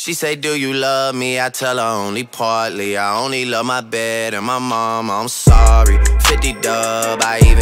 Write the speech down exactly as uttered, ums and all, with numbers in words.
She say, do you love me? I tell her only partly. I only love my bed and my mom, I'm sorry. fifty dub, I even